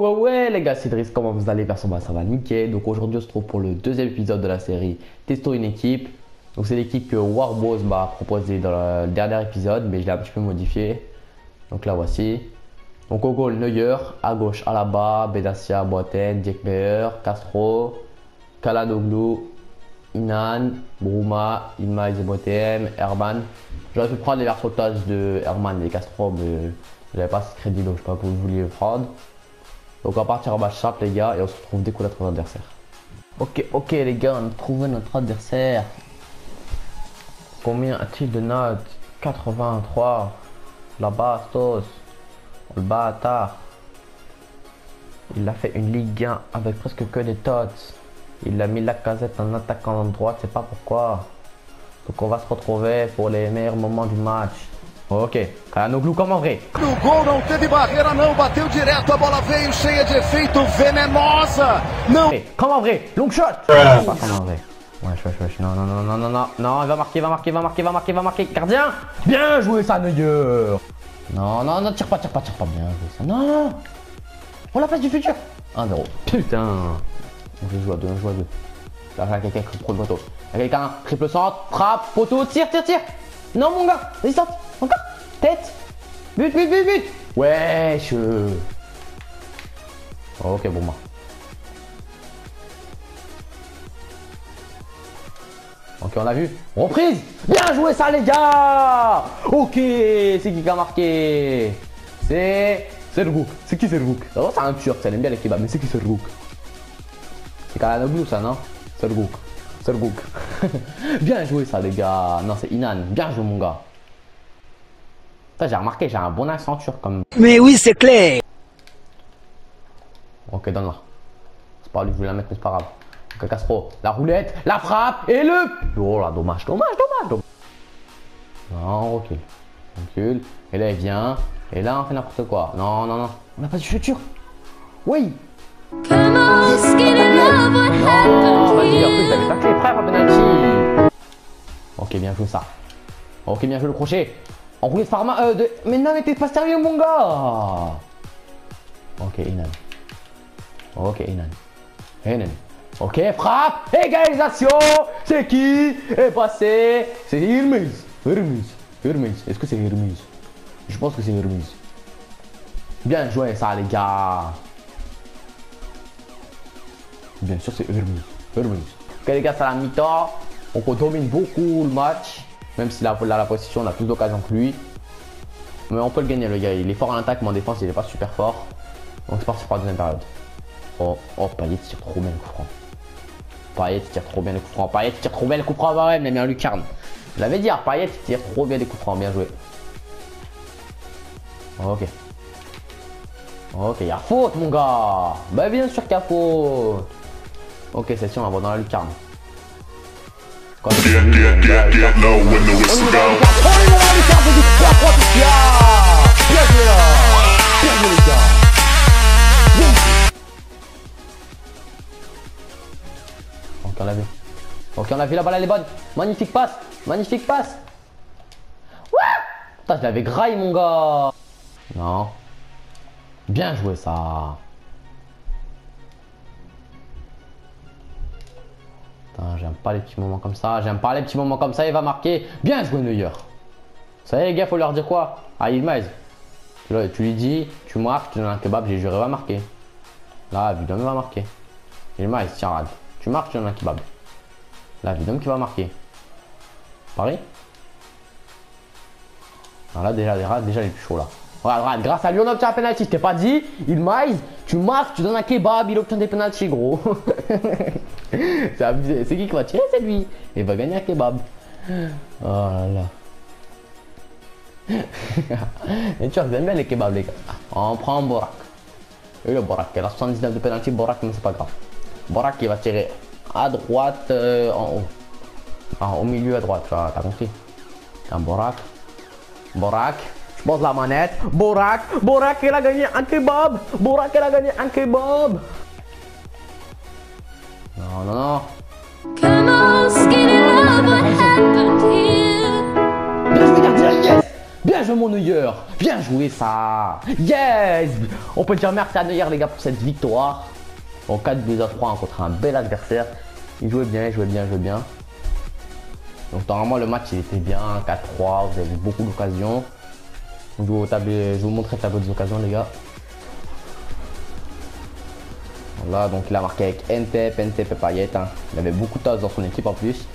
Ouais les gars, c'est Driss, comment vous allez? Version bah, ça va nickel. Donc aujourd'hui on se trouve pour le deuxième épisode de la série Testons une équipe. Donc c'est l'équipe que Warboss m'a proposé dans le dernier épisode, mais je l'ai un petit peu modifié. Donc là voici. Donc au goal Neuer, à gauche Alaba, Benassia, Boateng, Diekmeyer, Castro, Çalhanoğlu, Inan, Bruma, Ilmaz et Boateng, Herman. J'aurais pu prendre les versautages de Herman et Castro, mais j'avais pas ce crédit donc je sais pas que vous vouliez prendre. Donc on va partir en match simple les gars et on se retrouve dès qu'on a trouvé notre adversaire. Ok les gars, on a trouvé notre adversaire. Combien a-t-il de notes? 83. La bastos. Le bâtard. Il a fait une Ligue 1 avec presque que des tots. Il a mis la casette en attaquant de droite, c'est pas pourquoi. Donc on va se retrouver pour les meilleurs moments du match. Ok, Çalhanoğlu como en vrai. No gol não teve barreira não, bateu direto, a bola veio cheia de efeito, venenosa. Não. Comme en vrai, long shot. Pas comme en vrai. Wesh, non, il va marquer, gardien. Bien joué ça, Neuer. Non, tire pas, bien joué ça. Non. On la passe du futur. 1-0. Putain. On joue à 2. Là, quelqu'un qui prend le poteau. Quelqu'un, triple centre, frappe, poteau, tire. Non, mon gars, résistante. Encore. Tête. But. Wesh. Ok, bon, bah. Ok, on a vu. Reprise. Bien joué ça, les gars. Ok, c'est qui a marqué? C'est le Rook. C'est qui c'est le Rook? C'est un turc, ça aime bien les kebabs, mais c'est qui c'est le Rook? C'est Çalhanoğlu ça, non? C'est le Rook. Bien joué ça, les gars. Non, c'est Inan. Bien joué, mon gars. J'ai remarqué, j'ai un bon accent turc comme. Mais oui, c'est clair. Ok, donne-la. C'est pas lui, je voulais la mettre, mais c'est pas grave. Ok, Castro, la roulette, la frappe et le. Oh là, dommage. Non, recule. Et là, il vient. Et là, on fait n'importe quoi. Non. On n'a pas du futur. Oui. Come on, skinny love, what happened to Vas-y, en plus, you? j'avais taclé, frère, à penalty. Ok, bien joué ça. Ok, bien joué le crochet. Enroulé de pharma. Mais non, mais t'es pas sérieux, mon gars. Ok, Inan. Ok, frappe, égalisation. C'est qui est passé? C'est Ilmaz. Est-ce que c'est Ilmaz? Je pense que c'est Ilmaz. Bien joué ça, les gars. Bien sûr, c'est Ilmaz. Ok, les gars, c'est la mi-temps. Donc, on domine beaucoup le match. Même si la position, on a plus d'occasions que lui. Mais on peut le gagner, le gars. Il est fort en attaque, mais en défense, il est pas super fort. Donc, c'est parti pour la deuxième période. Oh, Payet tire trop bien le coup franc. Payet tire trop bien les coups francs. Bah ouais, mais bien lucarne. Je l'avais dit, Payet tire trop bien les coups francs. Bien joué. Ok, il y a faute, mon gars. Bah, bien sûr qu'il y a faute. Ok, c'est sûr, on va dans la lucarne. Ok, on l'a vu, la balle elle est bonne. Magnifique passe. Ouais. Putain, je l'avais graille, mon gars. Non. Bien joué ça. Putain, j'aime pas les petits moments comme ça. Il va marquer. Bien joué, Neuer. Ça y est, les gars, faut leur dire quoi? Ah, Ilmaz. Tu lui dis, tu marques, tu donnes un kebab, j'ai juré, va marquer. Là, Vidom va marquer. Ilmaz, tiens, regarde. Tu marques, tu donnes un kebab. Là, Vidom qui va marquer. Paris. Ah, là, déjà, il est plus chaud là. Regarde, grâce à lui, on obtient un penalty. Je t'ai pas dit, Ilmaz, tu marques, tu donnes un kebab, il obtient des penalty, gros. C'est abusé. C'est qui va tirer? C'est lui. Il va gagner un kebab. Oh là là. Les Turcs aiment bien les kebabs, les gars. On prend Borak. Et le Borak, il a 79 de penalty, Borak, mais c'est pas grave. Borak, il va tirer à droite, en haut. Ah, au milieu à droite, t'as compris? Un Borak. Je pose la manette. Borak, il a gagné un kebab. Non. Come on, skinny love, what happened to you? Bien joué, gardien, yes. Bien joué mon Neuer. Bien joué ça. Yes. On peut dire merci à Neuer les gars pour cette victoire. En 4-2-3 contre un bel adversaire. Il jouait bien, il jouait bien, il jouait bien. Donc normalement le match il était bien, 4-3, vous avez eu beaucoup d'occasions. Je vais vous montrer le tableau des occasions les gars. Voilà, donc il a marqué avec Ntep et Payet. Hein. Il avait beaucoup de tasses dans son équipe en plus.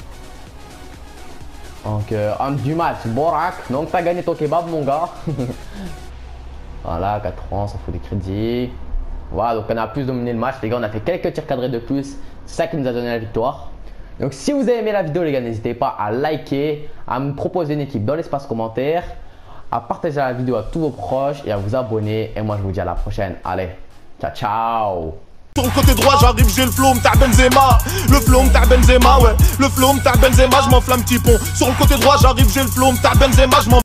Donc homme du match, Borak. Donc t'as gagné ton kebab mon gars. Voilà, 4 ans, ça fout des crédits. Voilà, donc on a plus dominé le match les gars, on a fait quelques tirs cadrés de plus. C'est ça qui nous a donné la victoire. Donc si vous avez aimé la vidéo les gars, n'hésitez pas à liker, à me proposer une équipe dans l'espace commentaire, à partager la vidéo à tous vos proches et à vous abonner. Et moi je vous dis à la prochaine. Allez, ciao ciao. Sur le côté droit j'arrive, j'ai le flow m't'a Benzema. Le flow m't'a Benzema, ouais. Le flow m't'a Benzema, je m'enflamme petit pont. Sur le côté droit j'arrive, j'ai le flow m't'a Benzema, je m'en